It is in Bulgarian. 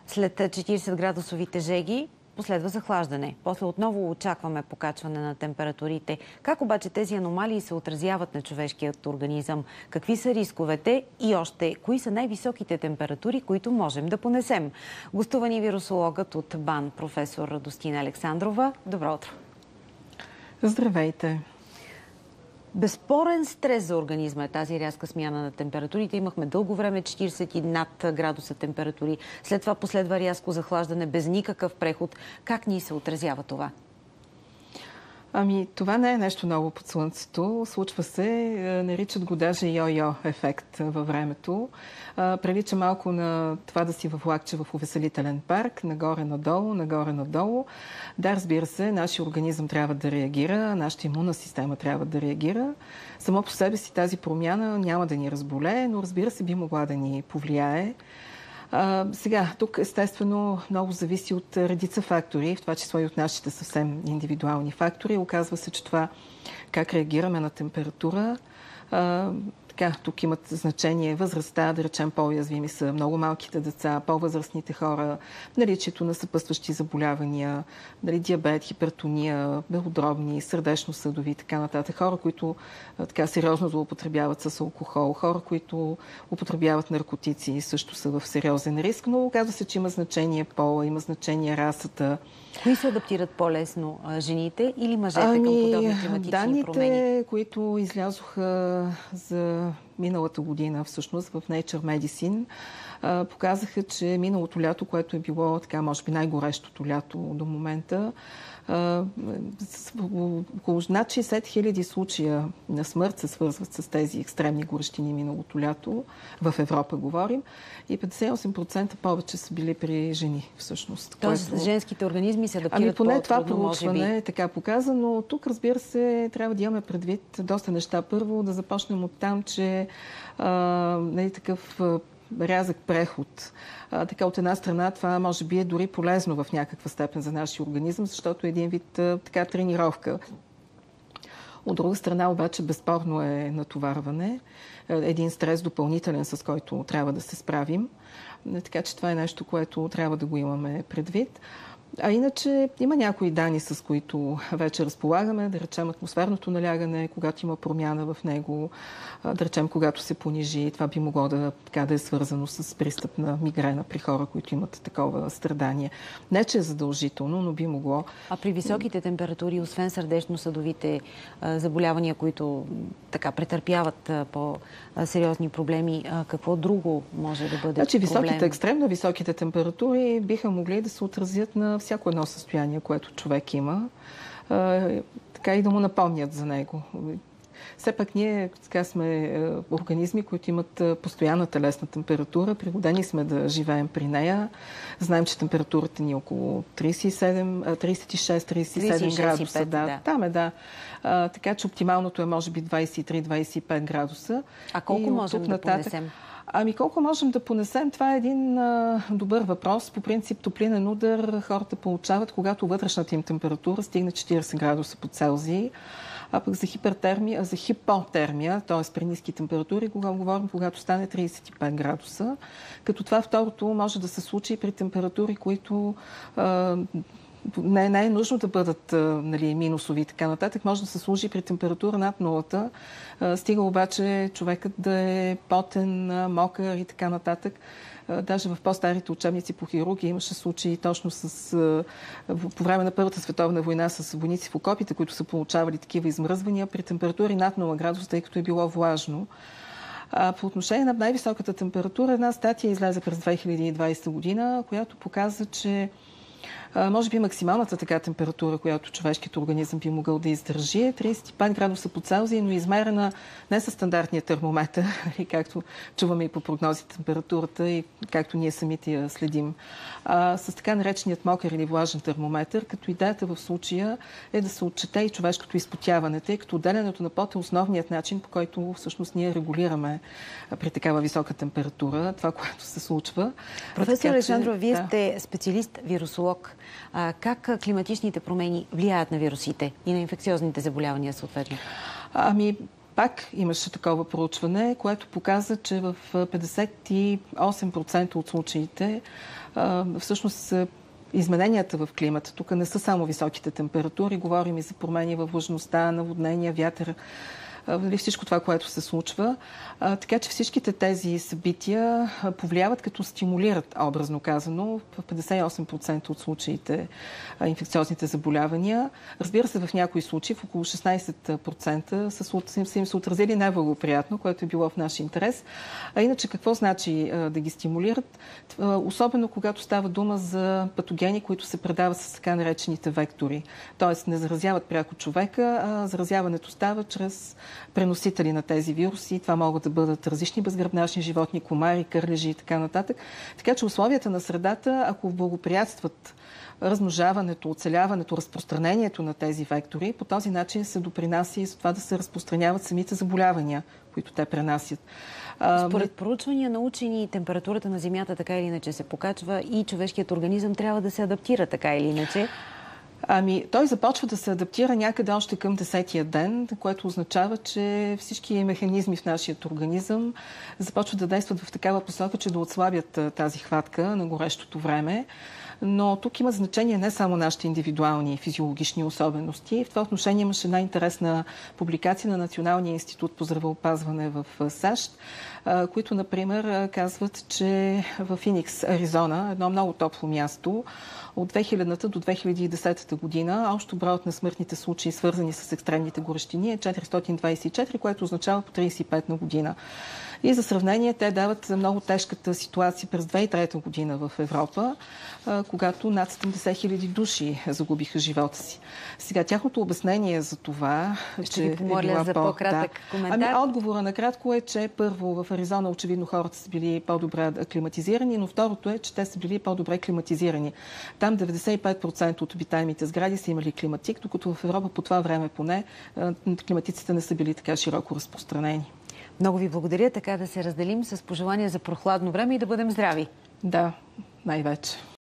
След 40 градусовите жеги последва захлаждане. После отново очакваме покачване на температурите. Как обаче тези аномалии се отразяват на човешкият организъм? Какви са рисковете и още кои са най-високите температури, които можем да понесем? Гостува ни вирусологът от БАН, професор Радостина Александрова. Добро утро! Здравейте! Безспорен стрес за организма е тази рязка смяна на температурите. Имахме дълго време 40 и над градуса температури. След това последва рязко захлаждане без никакъв преход. Как ни се отразява това? Това не е нещо ново под слънцето. Случва се, наричат го даже йо-йо ефект във времето. Прилича малко на това да си във влакче в увеселителен парк, нагоре-надолу, нагоре-надолу. Да, разбира се, нашия организъм трябва да реагира, нашата имунна система трябва да реагира. Само по себе си тази промяна няма да ни разболее, но разбира се, би могла да ни повлияе. Сега, тук естествено много зависи от редица фактори, в това число и от нашите съвсем индивидуални фактори. Оказва се, че това как реагираме на температура, тук имат значение възрастта, да речем по-уязвими са много малките деца, по-възрастните хора, наличието на съпътстващи заболявания, диабет, хипертония, белодробни, сърдечно-съдови и така нататък. Хора, които сериозно злоупотребяват с алкохол, хора, които употребяват наркотици, също са в сериозен риск, но оказва се, че има значение пола, има значение расата. Кои се адаптират по-лесно? Жените или мъжете към подобни климатични данните, промени? които излязоха за миналата година всъщност в Nature Medicine, показаха, че миналото лято, което е било може би най-горещото лято до момента, около над 60 000 случая на смърт се свързват с тези екстремни горещини миналото лято. В Европа говорим. И 58% повече са били при жени всъщност. Тоест женските организми се адаптират поне това проучване е така показа, но тук разбира се трябва да имаме предвид доста неща. Първо да започнем от там, че такъв рязък преход. От една страна това може би е дори полезно в някаква степен за нашия организъм, защото е един вид тренировка. От друга страна обаче безспорно е натоварване. Един стрес допълнителен, с който трябва да се справим. Така че това е нещо, което трябва да го имаме предвид. А иначе има някои данни, с които вече разполагаме, да речем атмосферното налягане, когато има промяна в него, да речем когато се понижи, това би могло да е свързано с пристъп на мигрена при хора, които имат такова страдание. Не, че е задължително, но би могло. А при високите температури, освен сърдечно-съдовите заболявания, които претърпяват по-сериозни проблеми, какво друго може да бъде проблем? Екстремно високите температури биха могли да се отразят на всяко едно състояние, което човек има, и да му напомнят за него. Все пак ние сме организми, които имат постоянна телесна температура. Пригодени сме да живеем при нея. Знаем, че температурата ни е около 36-37 градуса. Да. Така че оптималното е може би 23-25 градуса. А колко можем да понесем? Колко можем да понесем? Това е един добър въпрос. По принцип, топлинен удар хората получават, когато вътрешната им температура стигне 40 градуса по Целзий. А пък за хипотермия, т.е. при ниски температури, говорим, когато стане 35 градуса. Като това второто може да се случи и при температури, които не е нужно да бъдат минусови и така нататък. Може да се служи при температура над нулата. Стига обаче човекът да е потен, мокър и така нататък. Даже в по-старите учебници по хирургия имаше случаи точно по време на Първата световна война с войници в окопите, които са получавали такива измръзвания при температури над 0 градуса, тъй като е било влажно. По отношение на най-високата температура, една статия излезе през 2020 година, която показа, че може би максималната температура, която човешкият организъм би могъл да издържи, е 35 градуса по Целзий, но измерена не със стандартния термометър, както чуваме и по прогнозите температурата и както ние самите я следим, с така нареченият мокър или влажен термометър, като идеята в случая е да се отчете и човешкото изпотяване, тъй като отделянето на пот е основният начин, по който всъщност ние регулираме при такава висока температура това, което се случва. Професор Александрова, вие сте специалист, вирусолог. Как климатичните промени влияят на вирусите и на инфекциозните заболявания съответно? Пак имаше такова проучване, което показа, че в 58% от случаите всъщност измененията в климата, тук не са само високите температури, говорим и за промени във влажността, наводнения, вятър, всичко това, което се случва. Така че всичките тези събития повлияват, като стимулират, образно казано, в 58% от случаите инфекциозните заболявания. Разбира се, в някои случаи, в около 16% са им се отразили най-благоприятно, което е било в наш интерес. А иначе какво значи да ги стимулират? Особено когато става дума за патогени, които се предават с така наречените вектори. Тоест не заразяват пряко човека, а заразяването става чрез преносители на тези вируси. Това могат да бъдат различни безгръбначни животни, комари, кърлежи и така нататък. Така че условията на средата, ако благоприятстват размножаването, оцеляването, разпространението на тези вектори, по този начин се допринася и за това да се разпространяват самите заболявания, които те пренасят. Според проучвания на учени, температурата на Земята така или иначе се покачва и човешкият организъм трябва да се адаптира така или иначе. Той започва да се адаптира някъде още към 10-тия ден, което означава, че всички механизми в нашия организъм започват да действат в такава посока, че да отслабят тази хватка на горещото време. Но тук има значение не само нашите индивидуални физиологични особености. В това отношение имаше една интересна публикация на Националния институт по здравеопазване в САЩ, които, например, казват, че в Феникс, Аризона, едно много топло място, от 2000-та до 2010 година общо броят на смъртните случаи, свързани с екстремните горещини, е 424, което означава по 35 на година. И за сравнение те дават много тежката ситуация през 2003 година в Европа, когато над 70 хиляди души загубиха живота си. Сега тяхното обяснение за това, ще ви помоля за по-кратък коментар. Отговора накратко е, че първо в Аризона очевидно хората са били по-добре аклиматизирани, но второто е, че те са били по-добре климатизирани. Там 95% от обитаемите сгради са имали климатик, докато в Европа по това време поне климатиците не са били така широко разпространени. Много ви благодаря, така да се разделим с пожелания за прохладно време и да бъдем здрави. Да, най-вече.